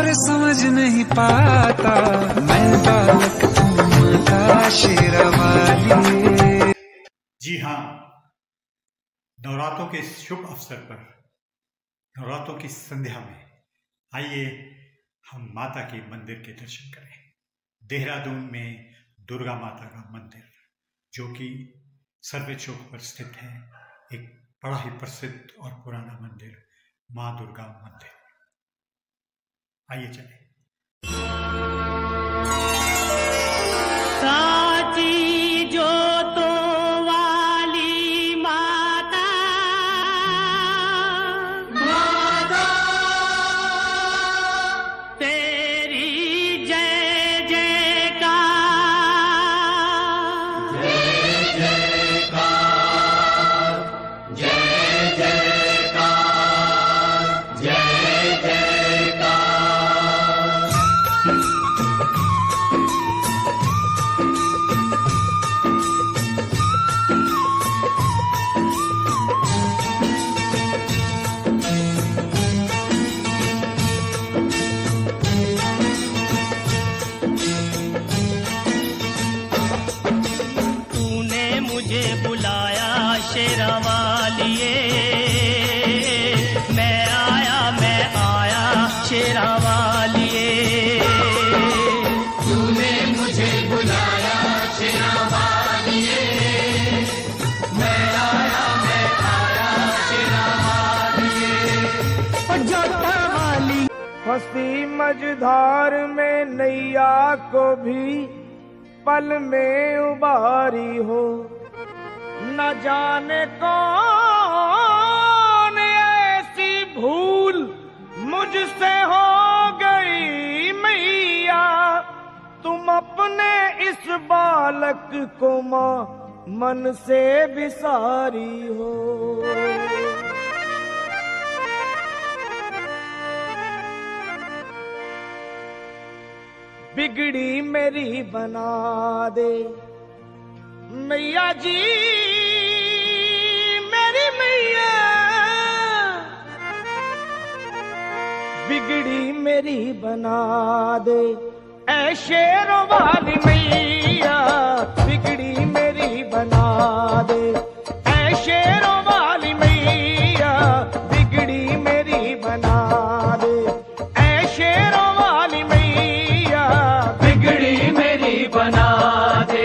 और समझ नहीं पाता, मैं बालक तू माता शेरावाली। जी हाँ, नवरात्रों के शुभ अवसर पर, नवरात्रों की संध्या में आइए हम माता के मंदिर के दर्शन करें। देहरादून में दुर्गा माता का मंदिर, जो कि सर्वे चौक पर स्थित है, एक बड़ा ही प्रसिद्ध और पुराना मंदिर, माँ दुर्गा मंदिर। आइए चलें। शेरावालिए, मैं आया शेरावालिए। तूने मुझे बुलाया शेरावालिए, मैं आया शेरावालिए। जोता वाली फंसी मझधार में नैया को भी पल में उबारी हो, न जाने कौन ऐसी भूल मुझसे हो गई मैया, तुम अपने इस बालक को मां मन से बिसारी हो। बिगड़ी मेरी बना दे मैया जी, मेरी मैया, बिगड़ी मेरी बना दे ऐ शेरों वाली मैया, बिगड़ी मेरी बना दे ऐ शेरों वाली मैया, बिगड़ी मेरी बना दे ऐ शेरों वाली मैया, बिगड़ी मेरी बना दे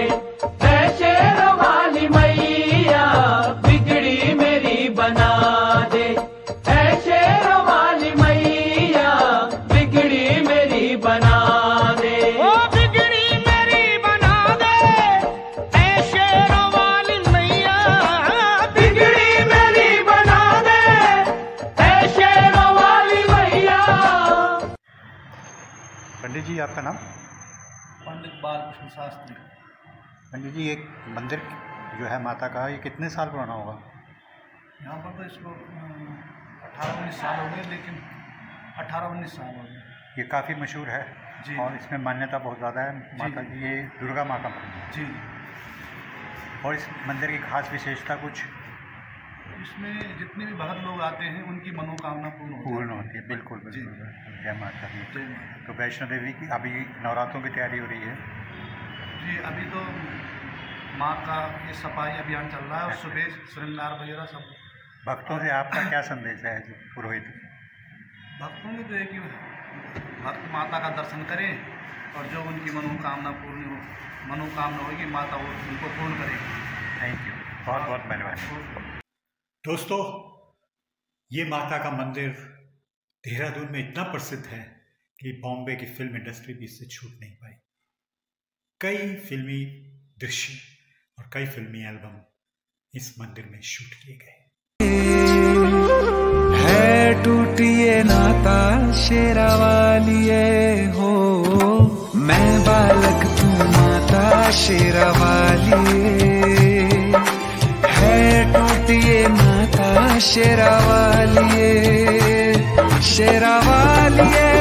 पंडित जी, आपका नाम? पंडित बालकृष्ण शास्त्री। पंडित जी, एक मंदिर जो है माता का, ये कितने साल पुराना होगा? यहाँ पर तो इसको 18-19 साल हो गए, लेकिन 18-19 साल हो गए। ये काफ़ी मशहूर है जी, और इसमें मान्यता बहुत ज़्यादा है माता की। ये दुर्गा माँ का मंदिर जी। और इस मंदिर की खास विशेषता कुछ? इसमें जितने भी भक्त लोग आते हैं उनकी मनोकामना पूर्ण होती है। बिल्कुल बिल्कुल। जय माता दी। जय माता। तो वैष्णो देवी की अभी नवरात्रों की तैयारी हो रही है जी। अभी तो माँ का ये सफाई अभियान चल रहा है और सुबह श्रृंगार वगैरह सब। भक्तों से आपका क्या संदेश है पुरोहित? भक्तों में तो है कि भक्त माता का दर्शन करें और जो उनकी मनोकामना होगी माता वो उनको पूर्ण करेगी। थैंक यू, बहुत बहुत मेहरबानी। दोस्तों, ये माता का मंदिर देहरादून में इतना प्रसिद्ध है कि बॉम्बे की फिल्म इंडस्ट्री भी इससे छूट नहीं पाई। कई फिल्मी दृश्य और कई फिल्मी एल्बम इस मंदिर में शूट किए गए। है टूटिए नाता शेरावालिए हो, मैं बालक तू माता शेरावालिए। है टूटिए नाता शेरावालिए, शेरावालिए।